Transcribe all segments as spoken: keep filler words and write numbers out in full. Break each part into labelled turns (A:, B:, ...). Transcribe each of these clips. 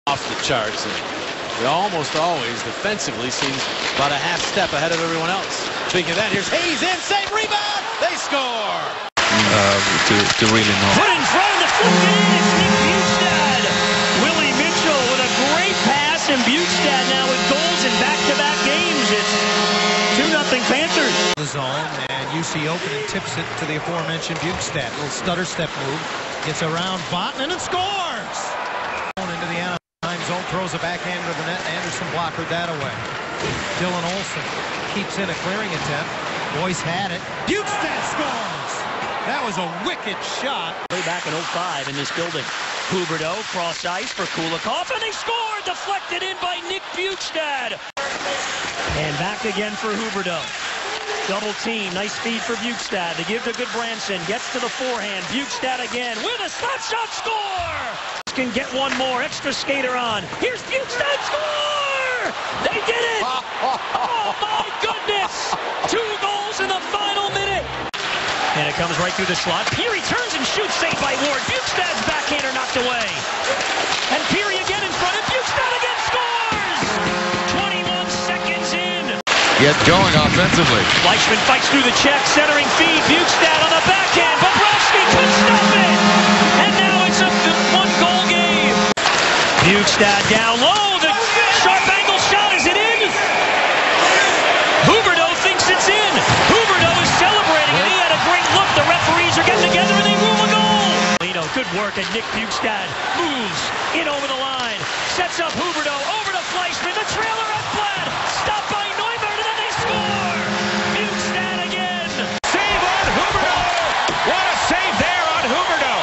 A: off the charts, and it almost always defensively seems about a half step ahead of everyone else. Speaking of that, here's Hayes in, save, rebound, they score!
B: Uh, to, to really know.
C: Put in front, the flip in, it's Nick Bjugstad. Willie Mitchell with a great pass, and Bjugstad now with goals in back-to-back games. It's two nothing Panthers.
D: The zone, and U C opening tips it to the aforementioned Bjugstad. Little stutter step move, gets around Botten, and it scores! Into the Anaheim zone, throws a backhand to the net, and Anderson blockered that away. Dylan Olsen keeps in a clearing attempt. Boyce had it. Bjugstad scores! That was a wicked shot.
C: Way back in oh five in this building. Huberdeau cross ice for Kulikov, and they scored! Deflected in by Nick Bjugstad. And back again for Huberdeau. Double team, nice speed for Bjugstad. They give to Goodbranson, gets to the forehand. Bjugstad again with a slap shot, score! Can get one more, extra skater on. Here's Bjugstad, score! They did it! Oh my goodness! Two goals in the final minute. And it comes right through the slot. Peary turns and shoots, saved by Ward. Bjugstad's backhander knocked away. And Peary again in front, and Bjugstad again scores! twenty-one seconds in.
B: Get going offensively.
C: Fleischman fights through the check, centering feed. Bjugstad on the backhand. Bobrovsky couldn't stop it! And now it's a one-goal game. Bjugstad down low. The sharp angle shot. Is it in? Huberdeau thinks it's in. Huberdeau is celebrating, and he had a great look. The referees are getting together, and they rule a goal. Good work, and Nick Bjugstad moves in over the line. Sets up Huberdeau over to Fleischman. The trailer at Blad. Stopped by Neubert, and then they score. Bjugstad again.
E: Save on Huberdeau. What a save there on Huberdeau.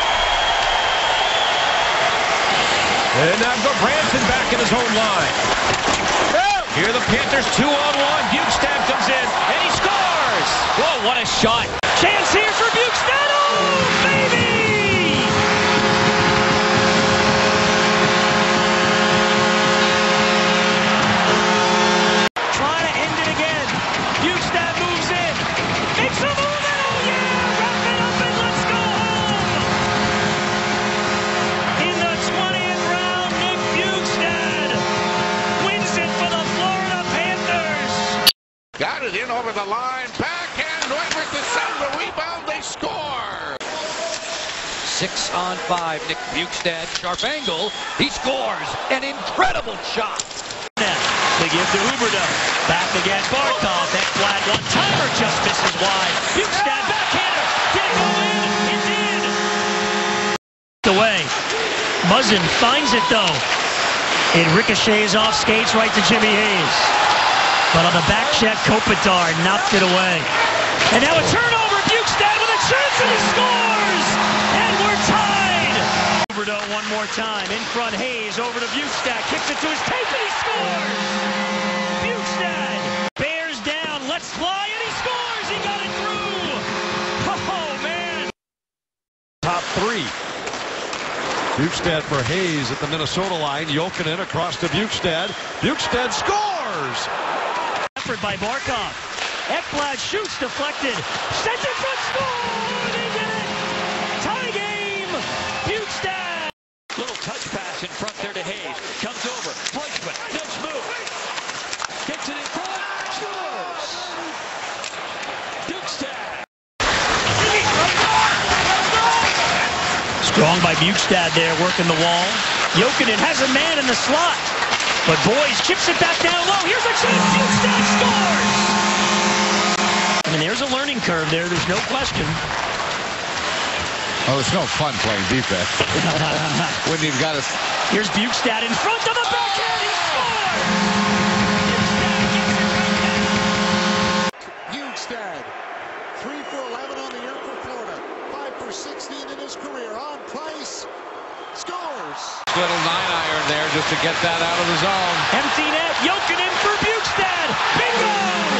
E: And now Goodbranson back in his own line. Here the Panthers two on one. Bjugstad comes in, and he scores. Whoa, what a shot.
C: Chance here for Bjugstad. Oh, baby! Trying to end it again. Bjugstad moves in. Makes a move, and oh yeah! Wrap it up and let's go home! In the twentieth round, Nick Bjugstad wins it for the Florida Panthers.
E: Got it in over the line. Backhand. Neubert to send the rebound. They score.
F: Six on five. Nick Bjugstad, sharp angle. He scores. An incredible shot.
C: They give to Huberdeau. Back again, Barkov. Ekblad one-timer just misses wide. Bjugstad backhander. Did it go in? It did. Away. Muzzin finds it though. It ricochets off skates right to Jimmy Hayes. But on the back check, Kopitar knocked it away. And now a turnover. Bjugstad with a chance, and he scores! And we're tied! Huberdeau one more time. In front, Hayes over to Bjugstad. Kicks it to his tape, and he scores! Bjugstad bears down, lets fly, and he scores! He got it through! Oh, man!
G: Top three. Bjugstad for Hayes at the Minnesota line. Jokinen across to Bjugstad. Bjugstad scores!
C: Effort by Barkov. Ekblad shoots, deflected. Sends it front, score! They did it! Tie game! Bjugstad!
F: Little touch pass in front there to Hayes. Comes over. Fleischman. Nice move. Gets it in front. Scores. Bjugstad.
C: Strong by Bjugstad there, working the wall. Jokinen has a man in the slot. But Boys chips it back down low. Here's a chance. Bjugstad scores! I mean, there's a learning curve there. There's no question.
B: Oh, it's no fun playing defense. When you've got to...
C: Here's Bjugstad in front of the backhand. He scores!
H: Bjugstad, three for eleven on the year for Florida. five for sixteen in his career. On Price, scores.
B: Little nine iron there just to get that out of the zone.
C: Empty net. Jokinen for Bjugstad. Bingo!